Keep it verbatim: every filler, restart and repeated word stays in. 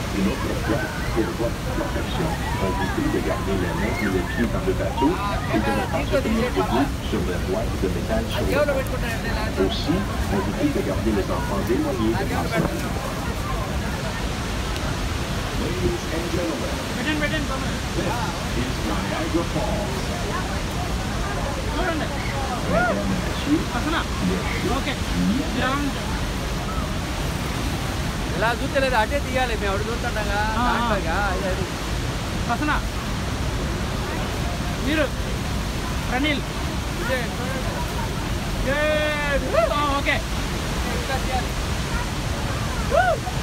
Une autre fois, pour votre protection, on vous prie de garder les mains et les pieds dans le bateau et de ne pas se tenir debout sur les boîtes de métal sur le pont. Aussi, on vous prie de garder les enfants éloignés des passagers. Ladies and gentlemen, this is Niagara Falls. Mesdames et messieurs, okay ఇలా చూస్తలేదు అటే తీయాలి మేము అటు చూస్తుండగా దాంట్లోగా అది వసన మీరు Praneel okay